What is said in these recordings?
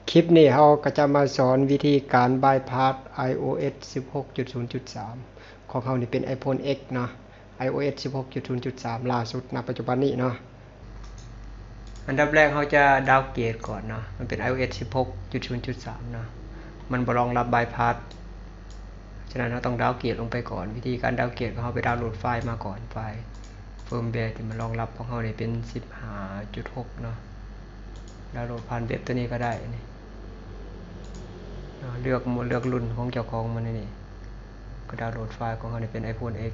คลิปนี้เราก็จะมาสอนวิธีการบายพาส iOS 16.0.3 ของเรานี่เป็น iPhone X เนาะ iOS 16.0.3 ล่าสุดณปัจจุบันนี้เนาะอันดับแรกเราจะดาวน์เกรดก่อนเนาะมันเป็น iOS 16.0.3 เนาะมันบ่รองรับบายพาสฉะนั้นเราต้องดาวน์เกรดลงไปก่อนวิธีการดาวน์เกรดก็เราไปดาวน์โหลดไฟล์มาก่อนไฟล์เฟิร์มแวร์ที่มันรองรับของเรานี่เป็น 15.6 เนาะดาวน์โหลดผ่านเว็บตัวนี้ก็ได้นี่เลือกรุ่นของเจ้าของมันนี่ก็ดาวน์โหลดไฟล์ของเขานี่เป็น iPhone X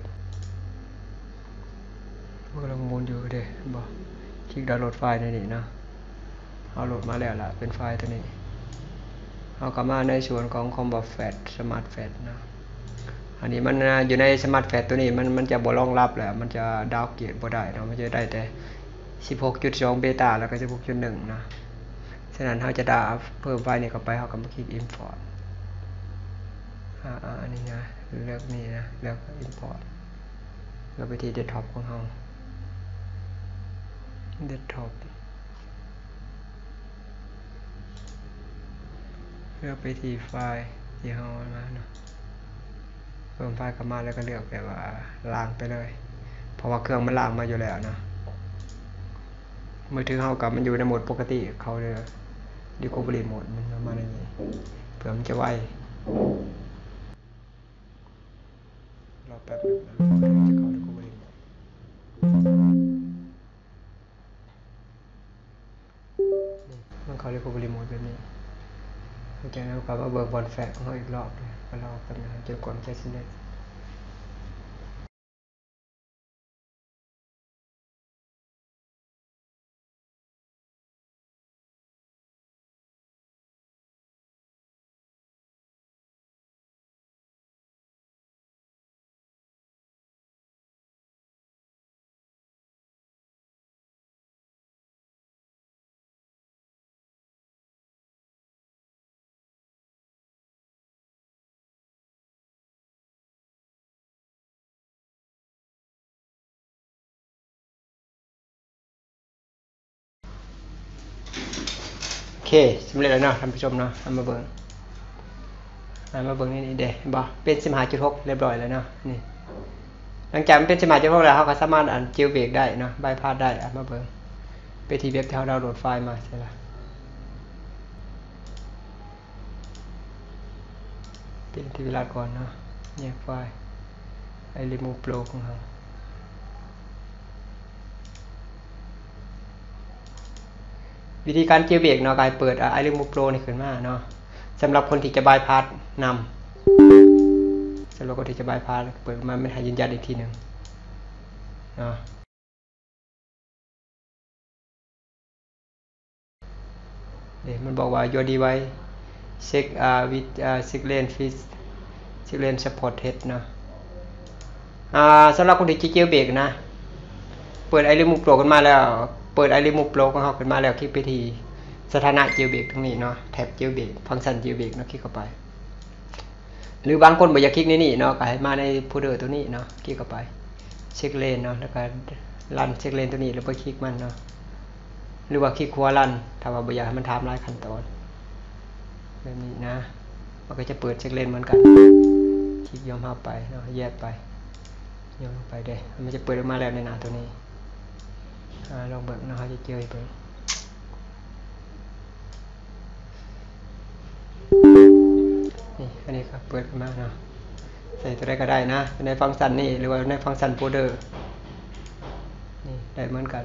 มันกำลังหมุนอยู่เด้บ่คลิกดาวน์โหลดไฟล์นี่นะเอาโหลดมาแล้วล่ะเป็นไฟล์ตัวนี้เอากลับมาในส่วนของ Combat Flash Smart Flash นะอันนี้มันอยู่ใน Smart Flash ตัวนี้มันจะบ่รองรับแหละมันจะดาวน์เกรดบ่ได้เนาะมันจะได้แต่ 16.2 เบต้าแล้วก็ 16.1 นะฉะนั้นเราจะดาวน์เพิ่มไฟล์นี้เข้าไปเราก็มาคลิก Import อันนี้นะเลือกนี่นะเลือก Import แล้วไปที่ Desktop ของเรา Desktop เลือกไปที่ไฟล์ที่เรามาเนาะเพิ่มไฟล์เข้ามาแล้วก็เลือกแบบว่าล้างไปเลยเพราะว่าเครื่องมันล้างมาอยู่แล้วนะมือถือเรากับมันอยู่ในโหมดปกติเขาเลย Recovery Mode มันมาในนี้เพื่อมันจะไวรอแป๊บนึงนะจะเข้า Recovery Mode มันเข้า Recovery Mode แบบนี้จากนั้นก็มาเบิกบอลแฟกของเราอีกรอบก็รอแป๊บนึงจนกว่ามันจะสิ้นสุดโอเคสำเร็จแล้วเนาะท่านผู้ชมเนาะมาเบิ่งนี่เด้บ่เป็น 15.6 เรียบร้อยแล้วเนาะนี่หลังจากมันเป็น 15.6 แล้วเราก็สามารถจิลเบรกได้เนาะบายพาสได้มาเบิ่งไปที่เว็บที่เราดาวน์โหลดไฟล์มาใช่ล่ะเป็นที่เวลาก่อนเนาะแยกไฟล์remove pro ของเราวิธีการจิลเบรกเนาะการเปิดremove pro นี่ขึ้นมาเนาะสำหรับคนที่จะบายพาสนำสำหรับคนที่จะบายพาสเปิดมาไม่ให้ยืนยันอีกทีนึงเนาะมันบอกว่า your device check with Siglen fish Siglen supported เนาะสำหรับคนที่จะจิลเบรกนะเปิดremove pro ขึ้นมาแล้วเปิดremove pro ของเราขึ้นมาแล้วคลิกไปที่สถานะจิลเบรกตรงนี้เนาะแท็บจิลเบรกฟังก์ชันจิลเบรกเนาะคลิกเข้าไปหรือบางคนบ่อยากคลิกในนี่เนาะก็ให้มาในโฟลเดอร์ตัวนี้เนาะคลิกเข้าไปเช็คเลนเนาะแล้วก็รันเช็คเลนตัวนี้แล้วไปคลิกมันเนาะหรือว่าคลิกหัวรันถ้าว่าบ่อยากให้มันทำหลายขั้นตอนแบบนี้นะมันก็จะเปิดเช็คเลนเหมือนกันคลิกยอมรับไปเนาะแยกไปยอมลงไปได้มันจะเปิดออกมาแล้วในหน้าตัวนี้ลองเบิกเนาะเขาจะเจอเบิกนี่อันนี้ครับเปิดขึ้นมาเนาะใส่ตัวใดก็ได้นะในฟังก์ชันนี่หรือว่าในฟังก์ชันโฟลเดอร์นี่ได้เหมือนกัน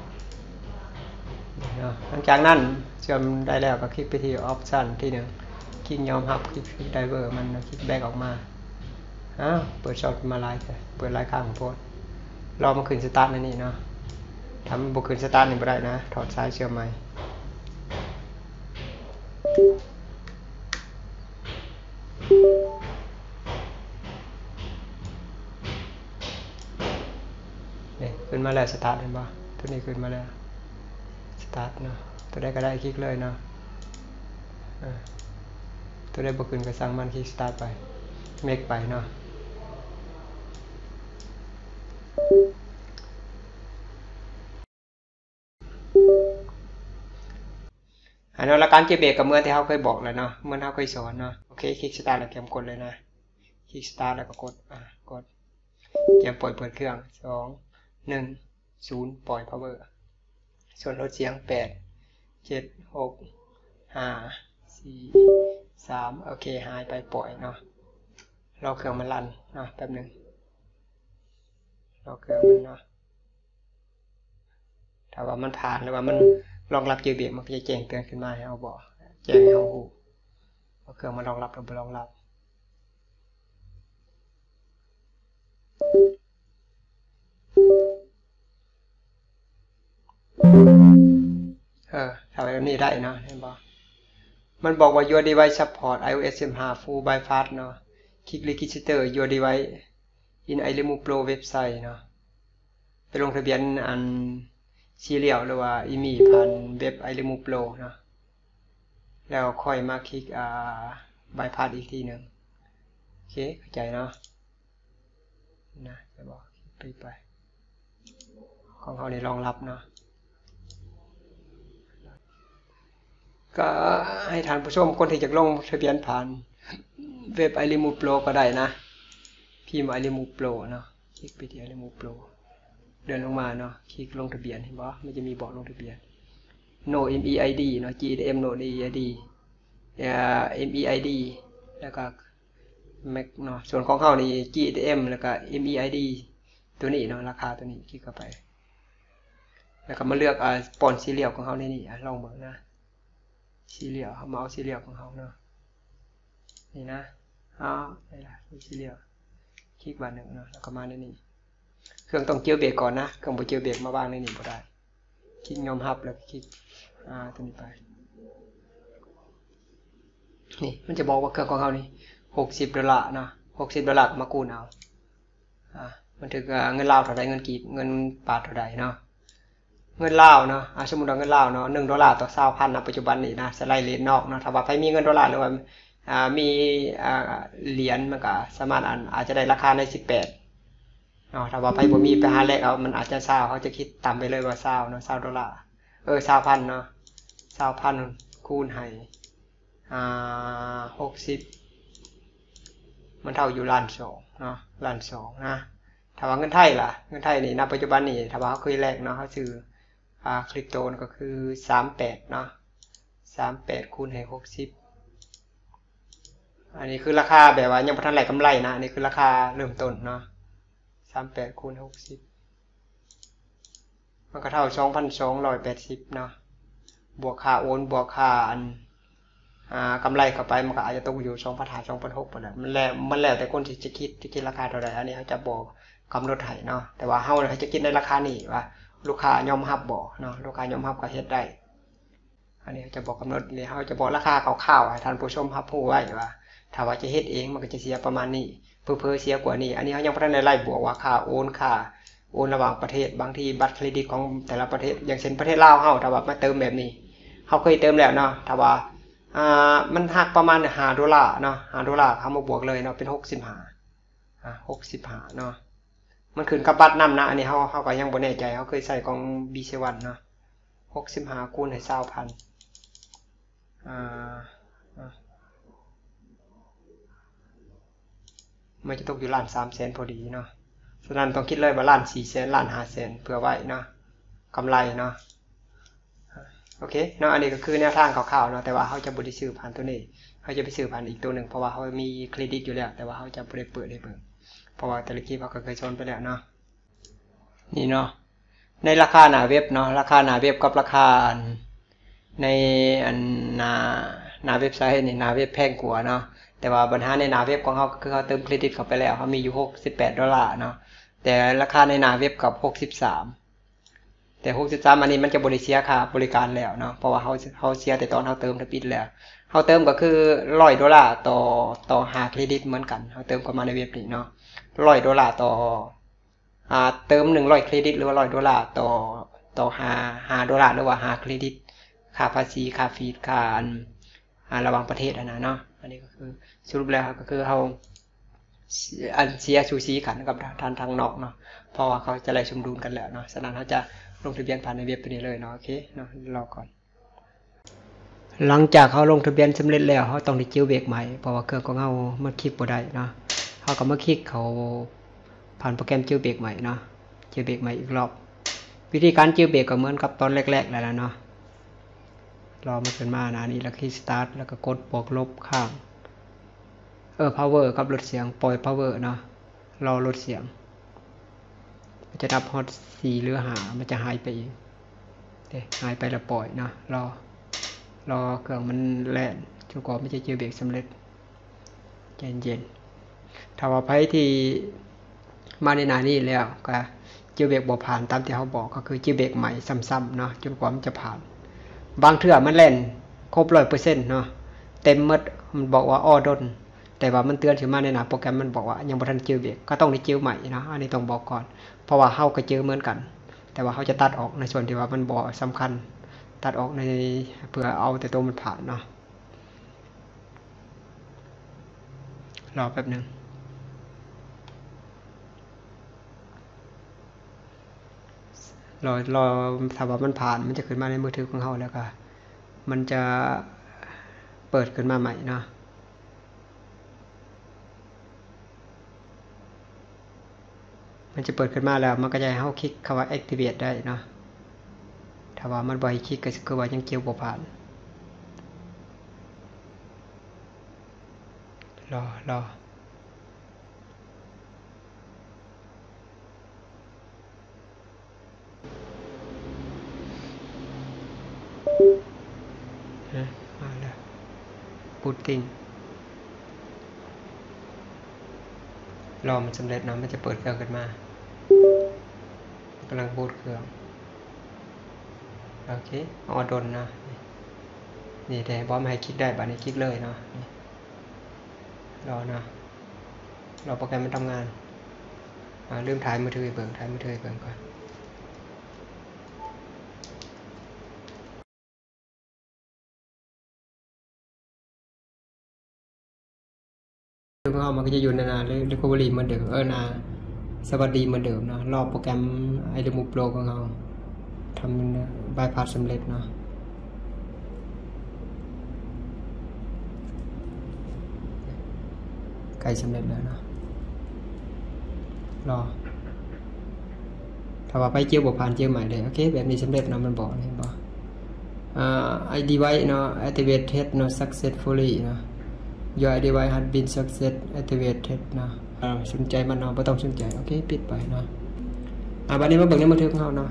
เนาะหลังจากนั้นเชื่อมได้แล้วก็คลิกไปที่ออปชันที่หนึ่งคลิกยอมรับคลิกไดเวอร์มันคลิกแบกออกมาเปิดช็อตมาไลฟ์เปิดไลฟ์ข้างของโพสรอมาขึ้นสตาร์ทในนี่เนาะทำบุกขึ้นสตาร์ทนี่ไม่ได้นะถอดสายเชื่อมใหม่ขึ้นมาแล้วสตาร์ทเห็นป่ะตัวนี้ขึ้นมาแล้วสตาร์ทเนาะตัวใดก็ได้คลิกเลยเนาะตัวใดบุกขึ้นก็สั่งมันคลิกสตาร์ทไปเมคไปเนาะนนั้นหลักการเก็บเบรกกับเมื่อที่เขาเคยบอกแล้วเนาะเมื่อเขาเคยสอนเนาะโอเคคลิกสตาร์ทแล้วเตรียมกดเลยนะคลิกสตาร์ทแล้วก็กดกดเตรียมปล่อยเปิดเครื่อง2 1 0ปล่อย power ส่วนลดเสียง8 7 6 5 4 3โอเคหายไปปล่อยเนาะรอเครื่องมันรันเนาะแป๊บนึงรอเครื่องมันเนาะถ้าว่ามันผ่านหรือว่ามันรองรับเจอเบรกมันก็จะแจ้งเตือนขึ้นมาให้เราบอกแจ้งให้เรารู้ว่าเครื่องมันรองรับหรือไม่รองรับทำแบบนี้ได้เนาะเห็นบ่มันบอกว่า your device support iOS 15 full bypass เนาะ click register your device in iRemove Pro website เนาะไปลงทะเบียนอันซีเรียลหรือว่าอีมีผ่านเว็บ iRemove Pro เนาะแล้วค่อยมาคลิกbypass อีกทีหนึ่งโอเคเข้าใจเนาะนะจะบอกไปของเขาในรองรับเนาะก็ให้ท่านผู้ชมคนที่จะลงทะเบียนผ่านเว็บ iRemove Pro ก็ได้นะพิมพ์ iRemove Pro เนาะคลิกไปที่ iRemove Pro เดินลงมาเนาะคลิกลงทะเบียนเห็นบ่มันจะมีบอกลงทะเบียน no MEID เนาะ GDM no MEID MEID แล้วก็ Mac เนาะส่วนของเขานี่ GDM แล้วก็ MEID ตัวนี้เนาะราคาตัวนี้คลิกเข้าไปแล้วก็มาเลือกปอนซีเรียลของเขาในนี่ลองเบิ่งนะซีเรียลเขามาเอาซีเรียลของเขาเนาะนี่นะนี่ล่ะซีเรียลคลิกบานหนึ่งเนาะแล้วก็มาในนี่เครื่องต้องเจียวเบรกก่อนนะเครื่องบ่เจียวเบรกมาวางในนี่บ่ได้คลิกยอมรับแล้วคลิกตัวนี้ไปนี่มันจะบอกว่าเครื่องของเขานี่$60เนาะ$60มากู้เอามันถึงเงินลาวเท่าใดเงินกีบเงินบาทเท่าใดเนาะเงินลาวเนาะสมมุติว่าเงินลาวเนาะ$1ต่อ 20,000 นะปัจจุบันนี้นะสไลด์เรทนอกเนาะถ้าว่าใครมีเงินดอลลาร์หรือว่ามีเหรียญมันก็สามารถอาจจะได้ราคาใน18เนาะถ้าว่าใครบ่มีไปหาแลกเอามันอาจจะ20เขาจะคิดต่ำไปเลยว่า20เนาะ$20 20,000 เนาะ 20,000 คูณให้60มันเท่าอยู่1,200,000เนาะ1,200,000นะถ้าว่าเงินไทยล่ะเงินไทยนี่ณปัจจุบันนี่ถ้าว่าเขาเคยแลกเนาะเขาซื้อคริปโตก็คือ38เนาะ38คูณให้60อันนี้คือราคาแบบว่ายังบ่ทันได้กำไรนะอันนี้คือราคาเริ่มต้นเนาะ38คูณ60มันก็เท่า 2,280 เนาะบวกค่าโอนบวกค่ากำไรเข้าไปมันก็อาจจะตกอยู่ 2,500 2,600 พุ่นน่ะมันแล้วแต่คนที่จะคิดราคาเท่าใดอันนี้เขาจะบอกกำหนดให้เนาะแต่ว่าเฮาจะคิดในราคานี้ว่าลูกค้ายอมรับบ่เนาะลูกค้ายอมรับก็เฮ็ดได้อันนี้จะบอกกำหนดนี่เฮาจะบอกราคาคร่าวๆให้ท่านผู้ชมรับรู้ไว้ว่าถ้าว่าจะเฮ็ดเองมันก็จะเสียประมาณนี้เพิ่มเสียกว่านี้อันนี้เฮายังบ่ทันได้ไล่บวกว่าค่าโอนระหว่างประเทศบางทีบัตรเครดิตของแต่ละประเทศอย่างเช่นประเทศลาวเฮาถ้าว่ามาเติมแบบนี้เฮาเคยเติมแล้วเนาะถ้าว่ามันหักประมาณ$5เนาะ$5เขามาบวกเลยเนาะเป็น65เนาะมันขึ้นกับบัตรนำนะอันนี้เฮาก็ยังบ่แน่ใจเฮาเคยใช้ของ BC1 เนาะ65คูณให้ 20,000มันจะตกอยู่1,300,000พอดีเนาะฉะนั้นต้องคิดเลยว่า1,400,000 1,500,000เพื่อไว้เนาะกำไรเนาะโอเคเนาะอันนี้ก็คือแนวทางคร่าวๆเนาะแต่ว่าเฮาจะบ่ได้ซื้อผ่านตัวนี้เฮาจะไปซื้อผ่านอีกตัวนึงเพราะว่าเฮามีเครดิตอยู่แล้วแต่ว่าเฮาจะบ่ได้เปิดให้เบิ่งเพราะว่าแต่ละคลิปเฮาก็เคยสอนไปแล้วเนาะนี่เนาะในราคาหน้าเว็บเนาะราคาหน้าเว็บกับราคาในหน้าเว็บไซต์นี่หน้าเว็บแพงกว่าเนาะแต่ว่าปัญหาในหน้าเว็บของเฮาคือเฮาเติมเครดิตเข้าไปแล้วเฮามีอยู่$68เนาะแต่ราคาในหน้าเว็บกับ63แต่63อันนี้มันจะบ่ได้เสียค่าบริการแล้วเนาะเพราะว่าเฮาเสียแต่ตอนเฮาเติมถ้าปิดแล้วเฮาเติมก็คือ$100ต่อ5เครดิตเหมือนกันเฮาเติมเข้ามาในเว็บนี้เนาะ$100ต่อเติม100เครดิตหรือว่า$100ต่อ5$หรือว่า5เครดิตค่าภาษีค่าฟีดค่าระหว่างประเทศนะเนาะอันนี้ก็คือสรุปแล้วก็คือเฮาเสียสูสีกันกับทางนอกเนาะเพราะว่าเขาจะไล่สมดุลกันแล้วเนาะฉะนั้นเฮาจะลงทะเบียนผ่านในเว็บตัวนี้เลยเนาะโอเคเนาะรอก่อนหลังจากเขาลงทะเบียนสำเร็จแล้วเขาต้องได้จิ้วเบรกใหม่เพราะว่าเครื่องของเขามันคลิกบ่ได้เนาะเขาก็มาคลิกเขาผ่านโปรแกรมจิ้วเบรกใหม่เนาะจิ้วเบรกใหม่อีกรอบวิธีการจิ้วเบรกก็เหมือนกับตอนแรกๆแล้วเนาะรอมันขึ้นมานะนี่แล้วคลิกสตาร์ทแล้วก็กดบวกลบข้างpower กับลดเสียงปล่อย power เนาะรอลดเสียงมันจะดับฮอต4หรือ5มันจะหายไปเองหายไปแล้วปล่อยเนาะรอเครื่องมันแล่นจนกว่ามันจะจิ้วเบรกสำเร็จเย็นๆถ้าว่าไผที่มาในหน้านี้แล้วก็จิ้วเบรกบ่ผ่านตามที่เขาบอกก็คือจิ้วเบรกใหม่ซ้ำๆเนาะจนกว่ามันจะผ่านบางเทื่อมันแล่นครบ 100% เนาะเต็มหมดมันบอกว่าดนแต่ว่ามันเตือนขึ้นมาในหน้าโปรแกรมมันบอกว่ายังบ่ทันจิ้วเบรกก็ต้องได้จิ้วใหม่เนาะอันนี้ต้องบอกก่อนเพราะว่าเฮาก็จิ้วเหมือนกันแต่ว่าเขาจะตัดออกในส่วนที่ว่ามันบ่สำคัญตัดออกในเพื่อเอาแต่ตัวมันผ่านเนาะรอแป๊บนึงรอถ้าว่ามันผ่านมันจะขึ้นมาในมือถือของเฮาแล้วก็มันจะเปิดขึ้นมาใหม่เนาะมันจะเปิดขึ้นมาแล้วมันก็จะให้เฮาคลิกคำว่า activate ได้เนาะถ้าว่ามันบ่ให้คลิกก็คือว่ายังเกี่ยวบ่ผ่านรอมาแล้วบูตติ้งรอมันสำเร็จนะมันจะเปิดเครื่องขึ้นมากำลังบูตเครื่องโอเคดนนะนี่แต่บอมให้คลิกได้บัดนี้คลิกเลยเนาะรอนะรอโปรแกรมมันทำงานลืมถ่ายมือถือเบิ่งก่อนเครื่องมันก็จะอยู่ในนาrecovery เหมือนเดิมนาสวัสดีเหมือนเดิมเนาะรอโปรแกรมไอเดมูโปรของเราทำบายพาสสำเร็จเนาะใกล้สำเร็จแล้วเนาะรอถ้าว่าไปเจียวบ่ผ่านเจียวใหม่เลยโอเคแบบนี้สำเร็จเนาะมันบอกเห็นบ่I device เนาะ activated เนาะ successfully เนาะ Your device has been success activated เนาะสนใจมันเนาะบ่ต้องสนใจโอเคปิดไปเนาะบัดนี้มาเบิ่งในมือถือของเฮาเนาะ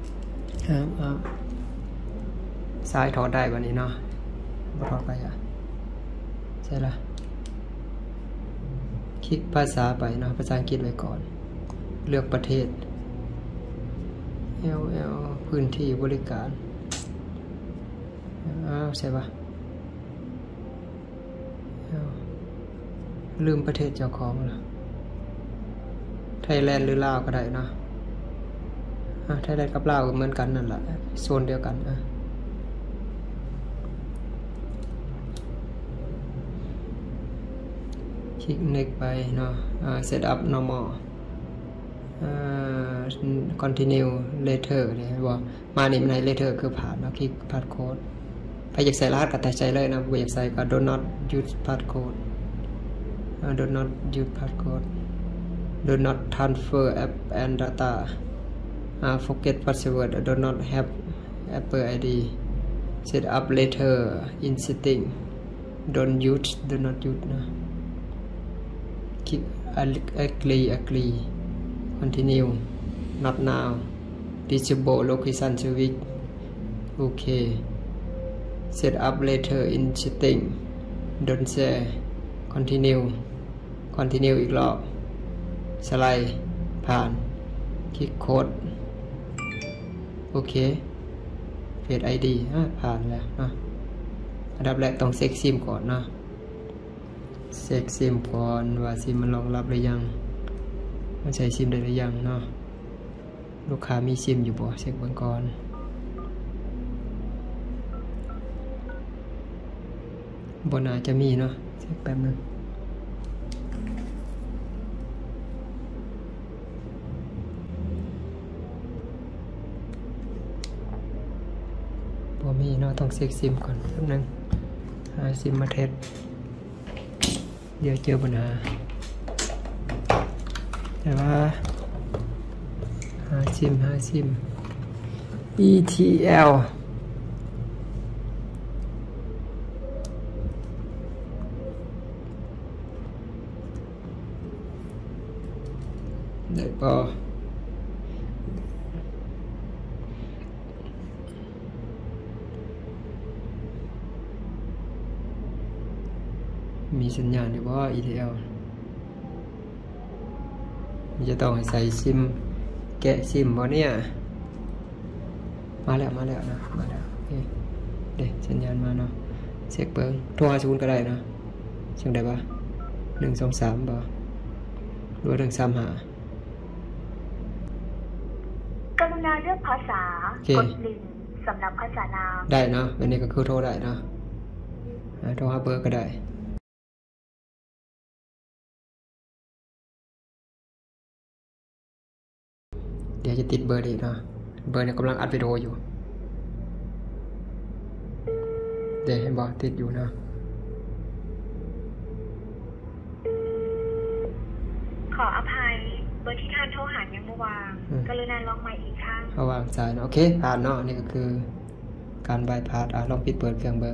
สายถอดได้บัดนี้เนาะบ่ถอดไปใช่ละคลิกภาษาไปเนาะภาษาอังกฤษไว้ก่อนเลือกประเทศ LL พื้นที่บริการใช่ปะลืมประเทศเจ้าของละไทยแลนด์หรือลาวก็ได้นะไทยแลนด์กับลาวก็เหมือนกันนั่นแหละโซนเดียวกันคลิก next ไปเนาะset up normal continue later เนี่ยบอกมานี่ใน later คือผ่านเนาะคลิก passcode ไปอยากใส่รหัสก็แต่ใส่เลยนะบ่อยากใส่ก็ do not use passcode do not use passcode do not transfer app and data forget password do not have Apple ID set up later in setting don't use do not use นะคลิก agree continue not now disable location service okay set up later in setting don't share continue อีกรอบสไลด์ผ่านคลิกโค้ดโอเคเฟซ ID ผ่านแล้วอันดับแรกต้องเช็คซิมก่อนนะเช็คซิมก่อนว่าซิมมันรองรับหรือยังมันใช้ซิมได้หรือยังเนาะลูกค้ามีซิมอยู่บ่เช็คเบิ่งก่อนบ่น่าจะมีเนาะเช็คแป๊บนึงบ่มีเนาะต้องเช็คซิมก่อนแป๊บนึงหาซิมมาเทสเดี๋ยวเจอปัญหาแต่ว่าหาซิม ETL ได้ปะมีสัญญาณหรือว่า ETL มันจะต้องให้ใส่ซิมแกะซิมบ่เนี่ยมาแล้วนะมาแล้วโอเคเดี๋ยวสัญญาณมาเนาะเช็คเบิ้งโทรหาศูนย์ก็ได้เนาะเชียงได้ปะ123บ่หรือว่า135 กรุณาเลือกภาษากด1สำหรับภาษานามได้เนาะวันนี้ก็คือโทรได้เนาะโทรหาเบอร์ก็ได้เดี๋ยวจะติดเบอร์ดีเนาะเบอร์เนี่ยกำลังอัดวิดีโออยู่เดี๋ยวเห็นบอกติดอยู่เนาะขออภัยเบอร์ที่ท่านโทรหายังไม่วางกรุณาลองใหม่อีกครั้งเอาวางสายเนาะโอเคผ่านเนาะนี่ก็คือการบายพาสลองปิดเปิดเครื่องเบิ้ง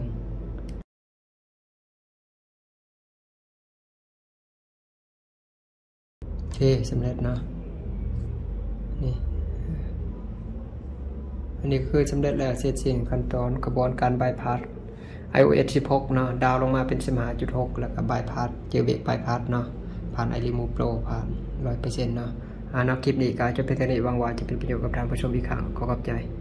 โอเคสำเร็จเนาะนี่อันนี้คือสำเร็จแล้วเสร็จสิ้นขั้นตอนกระบวนการบายพาส iOS 16เนาะดาวลงมาเป็น 15.6 แล้วก็บายพาสเจอเบรกบายพาสเนาะผ่าน iRemove Pro ผ่าน 100% เนาะนับคลิปนี้ก็จะเป็นตัวนี้หวังว่าจะเป็นประโยชน์กับท่านผู้ชมอีกครั้งขอขอบใจ